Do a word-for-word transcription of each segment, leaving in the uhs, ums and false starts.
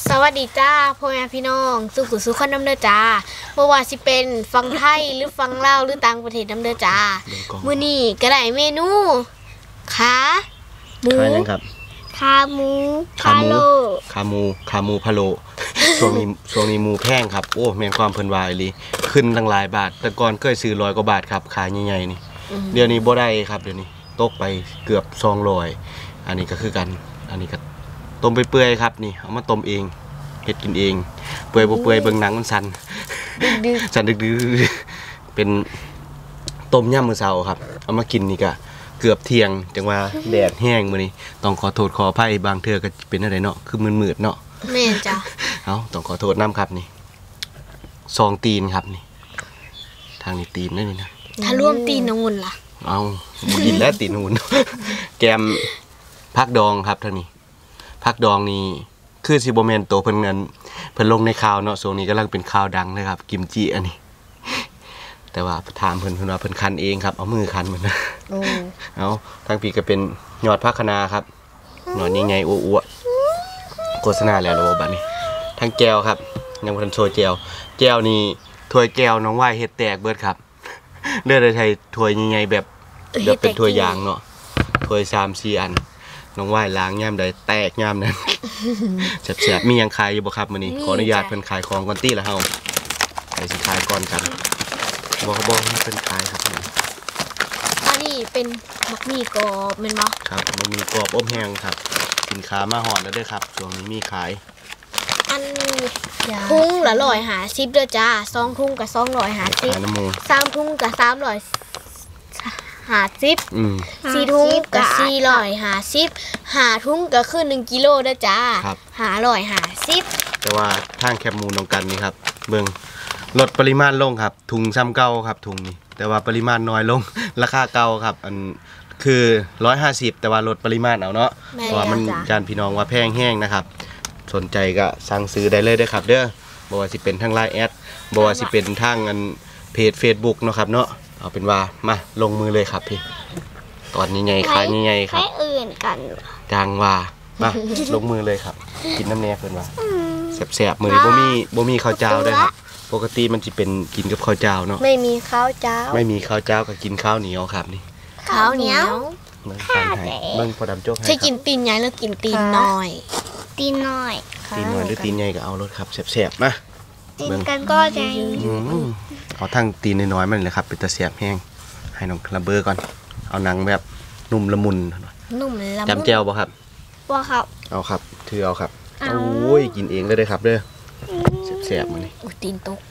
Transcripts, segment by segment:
สวัสดีจ้าพ่อแม่พี่น้องสุขุสุขคนน้ำเด้อจ้าเมื่อว่าสิเป็นฟังไทยหรือฟังลาวหรือต่างประเทศน้ำเด้อจ้ามื้อนี้ก็ได้เมนูขาหมูขายังครับขาหมูขาโลขาหมูขาหมูพะโลช่วงนี้ช่วงนี้หมูแพงครับโอ้แม่นความเพิ่นวายเลยขึ้นตั้งหลายบาทแต่ก่อนเคยซื้อร้อยกว่าบาทครับขายใหญ่ๆนี่เดี๋ยวนี้บ่ได้ครับเดี๋ยวนี้ตกไปเกือบสองร้อยอันนี้ก็คือกันอันนี้ก็ต้มไปเปื่อยครับนี่เอามาต้มเองเฮ็ดกินเองเปื่อยบ่เปื่อยเบิ่งหนังมันสั่นสั่นดึกๆเป็นต้มยำมื้อเช้าครับเอามากินนี่ก็เกือบเที่ยงจังว่าแดดแห้งมื้อนี้ต้องขอโทษขออภัยบางเทื่อก็เป็นอะไรเนาะคือมืดๆเนาะแม่นจ้ะเอ้าต้องขอโทษนำครับนี่ซองตีนครับนี่ทางนี้ตีนได้นี่นะถ้ารวมตีนองุ่นล่ะเอ้าบ่กินแล้วตีนองุ่นแกมผักดองครับทางนี้ผักดองนี่คือสิบ่แม่นโตเพิ่นนั้นเพิ่นลงในข่าวเนาะช่วงนี้กำลังเป็นข่าวดังนะครับกิมจิอันนี้แต่ว่าถามเพิ่นเพิ่นว่าเพิ่นคั้นเองครับเอามือคั้นเหมือนนะโอ้เอาทางพี่ก็เป็นยอดผักคะน้าครับยอดใหญ่ๆอ้วนๆโฆษณาแล้วโลบัดนี้ทางแก้วครับยังบ่ทันโชว์แก้วแก้วนี่ถ้วยแก้วน้องว่ายเฮ็ดแตกเบิดครับเลือดใช้ถ้วยใหญ่ๆแบบแบบเป็นถ้วยยางเนาะถ้วย สามสี่ อันน้องว่ายล้างย่ามใดแตกย่ามนั้นแซ่บๆมีหยังขายอยู่บ่ครับมื้อนี้ขออนุญาตเพิ่นขายของก่อนติละเฮาไปสิขายก่อนกันบ่เขาบอกให้เพิ่นขายครับอันนี้เป็นบักหมี่กรอบแม่นบ่ครับบักหมี่กรอบอบแห้งครับสินค้ามาฮอดแล้วเด้อครับช่วงนี้มีขายอันนี้ถุงละร้อยห้าสิบเด้อจ้าสองถุงก็สองร้อยห้าสิบสามถุงก็สามร้อยห้าสิบอืมสี่ถุงก็สี่ร้อยห้าสิบห้าถุงก็คือหนึ่งกิโลเด้อจ้าห้าร้อยห้าสิบแต่ว่าทางแคบหมูน้องกันนี่ครับเบิ่งลดปริมาณลงครับถุงซ้ำเก่าครับถุงนี้แต่ว่าปริมาณน้อยลงราคาเก่าครับอันคือหนึ่งร้อยห้าสิบแต่ว่าลดปริมาณเอาเนาะเพราะว่ามันจานพี่น้องว่าแพงแห้งนะครับสนใจก็สั่งซื้อได้เลยเด้อครับเด้อบ่ว่าสิเป็นทาง ไลน์ แอดบ่ว่าสิเป็นทางอันเพจ Facebook เนาะครับเนาะเอาเป็นว่ามาลงมือเลยครับพี่ตอนนี้ไงขายใหญ่ๆครับให้อื่นกันจังว่ามาลงมือเลยครับกินน้ำแหน่เพิ่นว่าแซ่บๆมื้อนี้บ่มีบ่มีข้าวเจ้าด้วยครับปกติมันจะเป็นกินกับข้าวเจ้าเนาะไม่มีข้าวเจ้าไม่มีข้าวเจ้าก็กินข้าวเหนียวครับนี่ข้าวเหนียวเบิ่งการให้เบิ่งพอดำโจ๊กให้ใช่กินตีนใหญ่หรือกินตีนน้อยตีนน้อยตีนน้อยหรือตีนใหญ่ก็เอารสครับแซ่บๆมากินกันก็ใจเอาทั้งตีนน้อยๆมันเลยครับเป็นตะแซ่บแห้งให้น้องระเบ้อก่อนเอาหนังแบบนุ่มละมุนนุ่มละมุนจำแจ่วบ่ครับบ่ครับเอาครับถือเอาครับโอ้ยกินเองเลยเลยครับเด้อแซ่บๆมื้อนี้อุ้ยตีนตก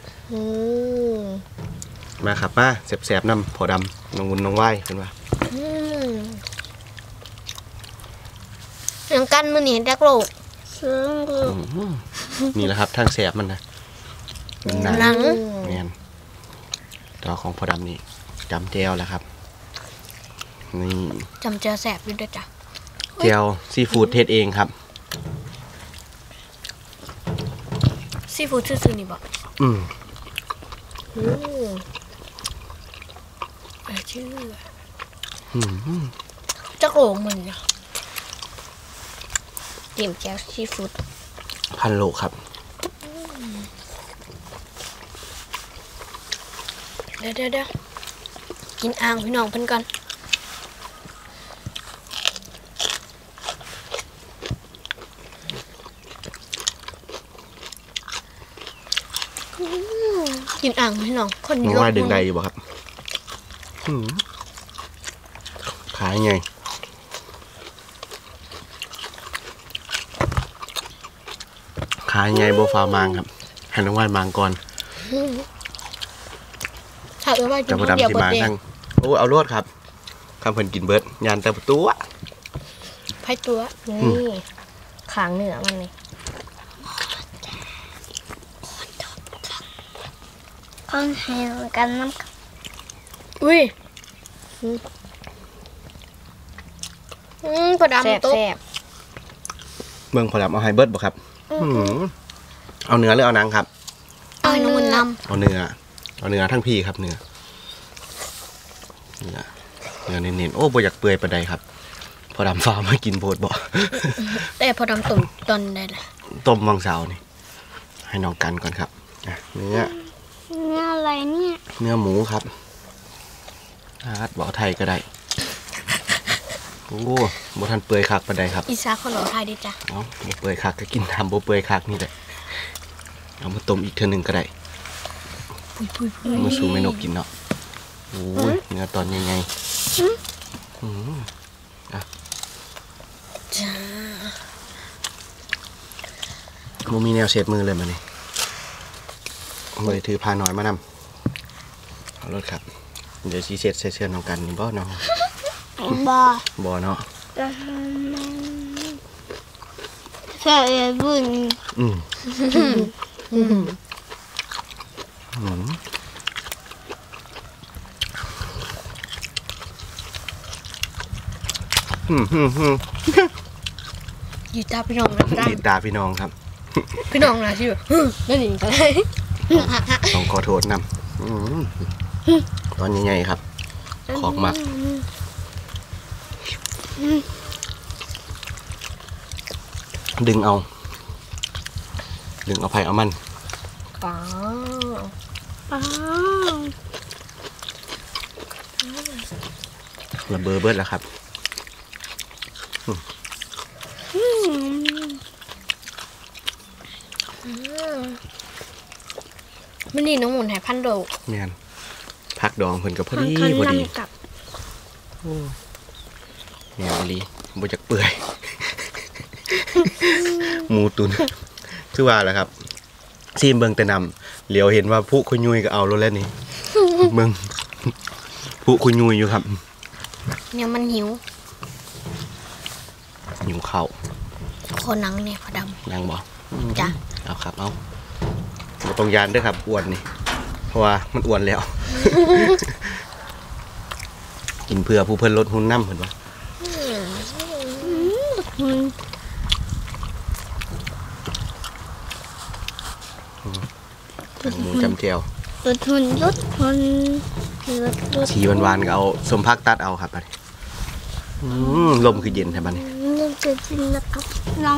มาครับมาแซ่บๆนำพอดำน้องวุ้นน้องว่ายเพิ่นว่าอย่างกันมื้อนี้จักโลกนี่แหละครับทางแซ่บมันนะมันหนังแม่นตัวของพอดำนี่จำแจ่วแล้วครับนี่จำแจ่วแซ่บอยู่ด้วยจ้ะแจ่วซีฟู้ดเฮ็ดเองครับซีฟู้ดซื่อๆนี่บ่อืมโอ้เออชื่ออืมจักโลกมันน่ะจิ้มแจ่วซีฟู้ดพันโลครับเดี๋ยวเดี๋ยวเดี๋ยวกินอ่างพี่น้องเพิ่นก่อนกินอ่างพี่น้องคนนี้ว่าดึงใดอยู่บ่ครับขายไงขายไงโบฟาวมังครับให้น้องว่ายมังก่อนถ้าเออว่ากินเดียวเบิร์ดเองโอ้เอารวดครับคำเพิ่นกินเบิร์ดยานแต่ตัวไผ่ตัวนี่ขางเหนือมันนี่ข้างแหงกันน้ำอุ้ยอืมพอดำตุ๊บเมืองพอดำเอาไฮเบิร์ดบ่ครับเอาเนื้อหรือเอาหนังครับเอาเนื้อนำเอาเนื้อเอาเนื้อทั้งพี่ครับเนื้อเนื้อเนื้อเน้นๆโอ้บ่อยากเปื่อยปานใดครับพอดำฟ้ามากินโพดบ่แต่พอดำต้มตอนได้ละต้มวังเสาร์นี่ให้น้องกันก่อนครับเนื้อเนื้ออะไรเนี่ยเนื้อหมูครับอาดบ่ไทยก็ได้โอ้บ่ทันเปื่อยคักปานใดครับอีสานคนหล่อไทยดิจ้ะเอาบ่เปื่อยคักก็กินทำบ่เปื่อยคักนี่แหละเอามาต้มอีกเทื่อนึงก็ได้ปุยปุยปุยมาสู่แม่นกกินเนาะโอ้ยเนื้อตอนยังไงอืมอ่ะจ้าบ่มีแนวเช็ดมือเลยมื้อนี้เลยถือพาน้อยมานำเอารถครับเดี๋ยวสิเช็ดใส่เสื้อน้องกันนี่บ่เนาะบอบ่เนาะใส่บุญอืมอืมอืมอืมอืมอืมอยู่ตาพี่น้องนะจ้าติดตาพี่น้องครับพี่น้องนะที่แบบนั่นเองก็ได้ต้องขอโทษนำอืมตอนยังไงครับ ขอกมัก ดึงเอา ดึงเอาไผ่เอามันอ๋ออ๋อระเบอเบิดแล้วครับมันนี่น้องหมุนหายพันโดกแม่นพักดองเพิ่นก็พอดีคันพอดีนำกับแม่นอีหลีบ่จักเปื่อย หมูตุนคือว่าแหละครับซีมเบิ่งแต่นำเหลียวเห็นว่าผู้คุยยุยก็เอาแล้วแหล้วนี่ เบิ่งผู้คุยยุยอยู่ครับเนี่ยมันหิวหิวข้าวคอหนังเนี่ยพอดนั่งบ่ำจ้ะเอาครับเอาบ่ต้องยานเด้อครับอ้วนนี่เพราะว่ามันอ้วนแล้ว กินเพื่อผู้เพิ่นลดหุ่นน้ำเพิ่นว่าอืมหนังหมูจำเจียวรถทุนรถทุนรถรถชีหวานๆก็เอาสมพักตัดเอาครับอันนี้อืมลมคือเย็นแท้บัดนี้นี่คือจริงนะครับน้อง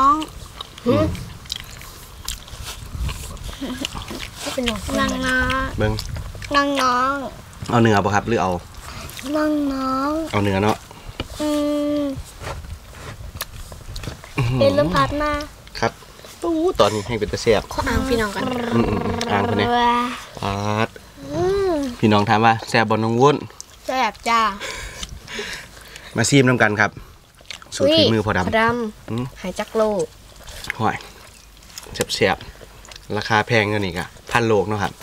ก็เป็นน้องๆน้องน้องเบิ่งน้องน้องเอาเนื้อบ่ครับหรือเอาน้องน้องเอาเนื้อเนาะอืมเอ็นลมพัดมาครับอู้ตอนนี้ให้เป็นตะแซ่บข้ออ้างพี่น้องกันอืมๆอ่างเพิ่นเนี่ยว้าปาดพี่น้องถามว่าแซ่บบ่น้องวุ้นแซ่บจ้ามาซีมนํกันครับ สูตรฝีมือพอดำพอดอืมำหายจักโลห้อยแซ่บๆราคาแพงเงินอีกอ่ะพันโลกเนาะครับ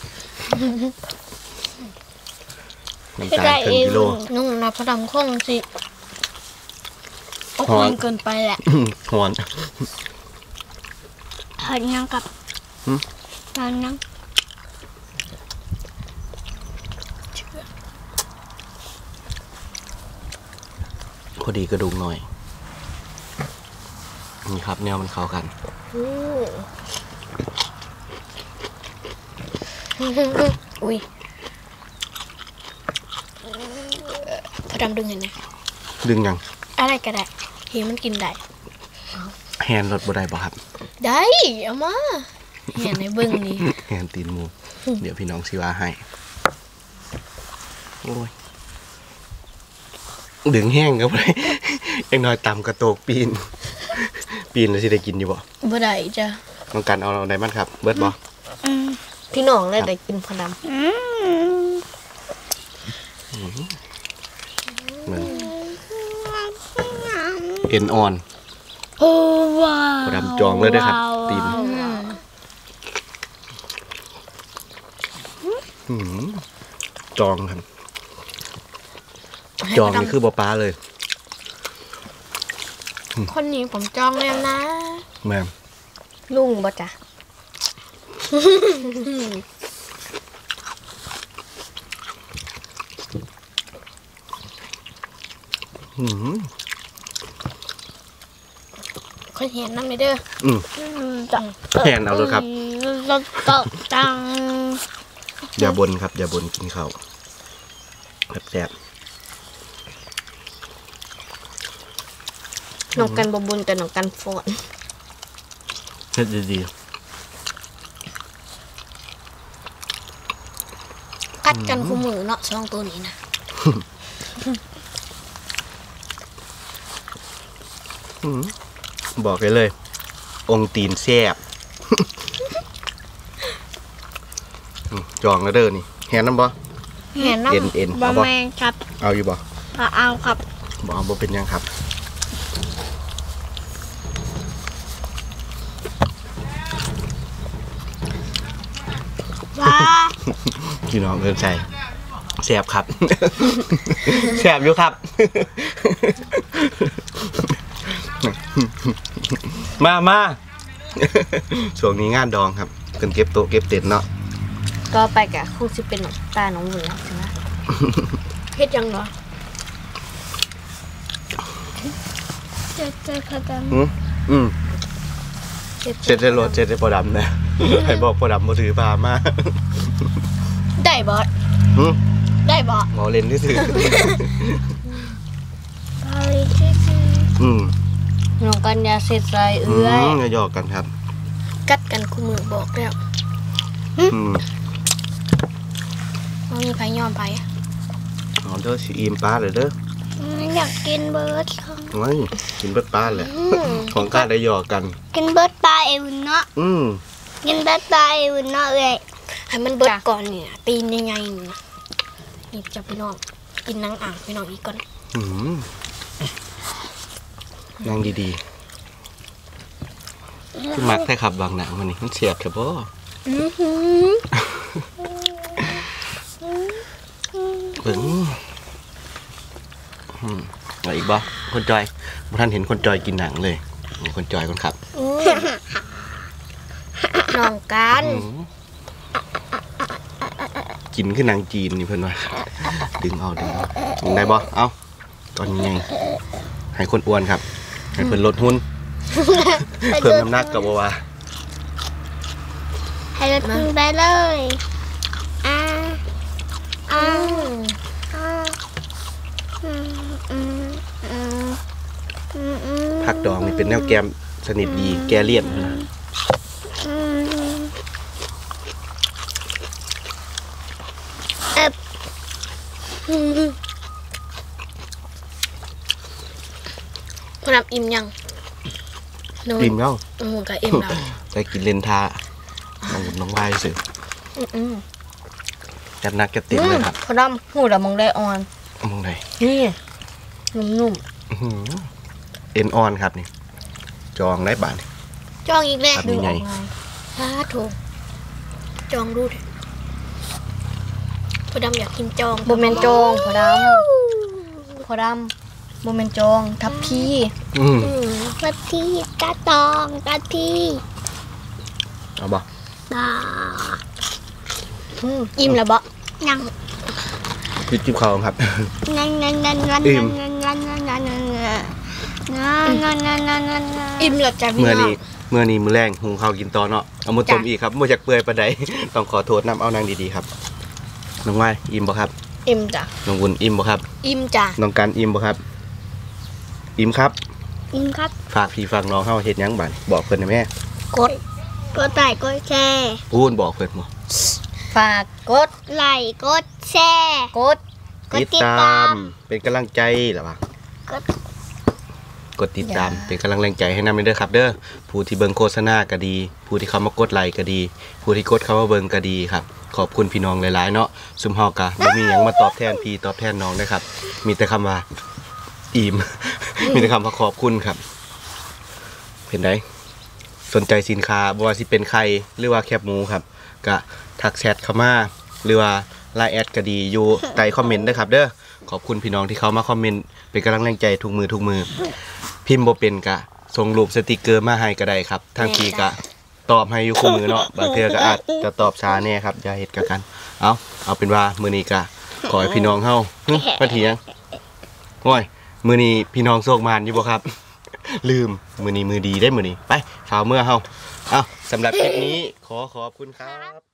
น้ำตาลครึ่งกิโลนุ่งนะพอดำคงสิอบหออุ่มนเกินไปแหละหอนเห็นยังกับหืมตอนยังพอดีกระดูกหน่อยนี่ครับแนวมันเข้ากันอุ้ยพอดำดึงเห็นไหมดึงยังอะไรก็ได้เห็นมันกินได้แฮนรถบ่ได้บ่ครับได้เอามาเห็นในเบิ้งนี่แฮนตีนหมูเดี๋ยวพี่น้องสิว่าให้โอ้ยดึงแห้งก็บ่ได้ ยังน้อยต่ำกระโตกปีน ปีนแล้วสิได้กินอยู่บ่บ่ได้จ้ะน้องกันเอาเอาได้มันครับ เบิดบ่อืมพี่น้องเลยได้กินพอดอืมมึงเอ็นอ่อนโอ้ว้าวพอดำจองเลยเด้อครับตีนำหืมจองครับ จองนี่คือบ่ปลาเลยคนนี้ผมจองแล้วนะแม่มลุงบ่จ้ะหืมคนเห็นน้ำไม่เด้ออืมจังแทนเอาเลยครับรถเก่าจังอย่าบนครับ อย่าบนกินข้าวแซ่บน้องกันบ่บุญแต่น้องกันฟอนเฮ็ดดีๆกัดกันคู่มือเนาะสองตัวนี้นะบอกเลยเลย องตีนแซ่บ จองแล้วเด้อนี่แฮนน้ำบ่เห็นน้ำเอ็นเอ็นบะเอาบ่แมงครับเอาอยู่บ่พอเอาครับบ่เอาบ่เป็นหยังครับว้าพี่น้องเอิ้นใส่แซ่บครับ แซ่บอยู่ครับ มามา ช่วงนี้งานดองครับเพิ่นเก็บโต๊ะเก็บเต็นท์เนาะก็ไปกับครูสิเป็นตาน้องบุญแล้วใช่ไหม เฮ็ดยังเหรอเจอเจอเขากันอืมอืมเฮ็ดเสร็จได้รถเสร็จได้พอดำนะ ให้บอกพอดำบ่ถือพามาได้บอสหืมได้บอสหมอเล่นที่ถือไปชื่ออืมน้องกันยาเสร็จใส่อืเอื้อยมอย่าหยอกกันครับกัดกันคู่มือบอกแล้วอืมว่ามีไผยอมไผเอาเด้อสิอิ่มปลาเลยเด้ออยากกินเบิร์ดครับโอ้ยกินเบิดปลาแหละ ของกล้าได้หยอกกันกินเบิร์ดปลาเอวินเนาะอืมกินเบิร์ดปลาเอวินเนาะเลยให้มันเบิดก่อนเนี่ยตีนยังไงนี่นะนี่จะพี่น้องกินนังอ่างพี่น้องอีกก่อนอืมนั่งดีๆคือมักแท้ครับบางหนังมันนี่มันเสียบแค่บ่อื้อหือเบิ่งอืมเอาอีกบ่คนจอยบ่ทันเห็นคนจอยกินหนังเลยนี่คนจอยคนขับอื้อน้องกันอืมกินคือหนังจีนนี่เพิ่นว่าดึงเอาดึงเอาดึงได้บ่เอ้าตอนนี้ไงให้คนอ้วนครับ ให้เพิ่นลดหุ่น เพิ่มน้ำหนักกับบ่ว่าให้เรากินไปเลยอ่าอ่าอืมอ่าอืมอืมอืมอืมอืมผักดองนี่เป็นแนวแกมสนิทดีแกเลี่ยนนะอืมเอ๊ะพนับอิ่มยังน้องอิ่มแล้วน้องบุญกับอิ่มแล้วได้กินเลนทาน้องน้องวายสิอืมจัดหนักจัดเต็มเลยครับพนับหูดมองได้อ่อนมองไหนนี่นุ่มอื้อหือเอ็นออนครับนี่ จองได้บาทนี่ๆจองอีกแล้วครับดึงนี่อไงอกมาถ้าถูกจองดูดิพอดำอยากกินจองโบเมนจองพอดำพอดำโบเมนจองทับพี่อืมอืมกะทิกะตองกะทิเอาบ่ตาอืมอิ่มแล้วบ่ยังพิจิบเขาครับนั่นนั่นนั่นนั่นอิ่มนั่นนั่นนั่นนั่นนั่นนั่นนั่นนั่นนั่นอิ่มแล้วจ้ะพี่เมื่อน้องนี้เมื่อนี้มื้อแรงหุงข้าวกินต่อเนาะเอามาต้มจ้ะอีกครับบ่อยากเปื่อยปานใด ต้องขอโทษนํเอานางดีๆครับน้องวายอิ่มบ่ครับอิ่มจ้ะน้องวุ้นอิ่มบ่ครับอิ่มจ้ะน้องกันอิ่มบ่ครับ อิ่มครับอิ่มครับฝากพี่ฝากน้องเฮาเฮ็ดหยังบัดบอกเพิ่นได้แม่กดกดไลค์กดแชร์พูนบอกเพิ่นบ่ฝากกดไลค์กดแชร์กดกดติดตามเป็นกำลังใจล่ะว่ะกดกดติดตามเป็นกำลังใจให้นำเด้อครับ เด้อผู้ที่เบิ่งโฆษณาก็ดี ผู้ที่เขามากดไลค์ก็ดี ผู้ที่กดเข้ามาเบิ่งก็ดีครับ ขอบคุณพี่น้องหลายๆเนาะซุมเฮากะบ่มีหยังมาตอบแทนพี่ตอบแทนน้องนะครับ มีแต่คำว่าอิ่ม มีแต่คำว่าขอบคุณครับเป็นไดสนใจสินค้าบ่ว่าสิเป็นไข่หรือว่าแคบหมูครับก็ทักแชทเข้ามาหรือว่าไลน์แอดก็ดีอยู่ใต้คอมเมนต์เด้อครับ เด้อขอบคุณพี่น้องที่เขามาคอมเมนต์เป็นกำลังใจทุกมือทุกมือ พิมพ์บ่เป็นกะส่งรูปสติกเกอร์มาให้ก็ได้ครับทางทีกะตอบให้อยู่คู่มือเนาะบางเทื่อก็อาจจะตอบช้าแน่ครับอย่าเฮ็ดกะกันเอาเอาเป็นว่ามื้อนี้กะขอให้พี่น้องเฮาหึมาเถียงโอ้ยมื้อนี้พี่น้องโชคมานอยู่บ่ครับ ลืมมื้อนี้มือดีได้มื้อนี้ไปฝ่าเมื่อเฮาเอาสำหรับคลิปนี้ขอขอบคุณครับ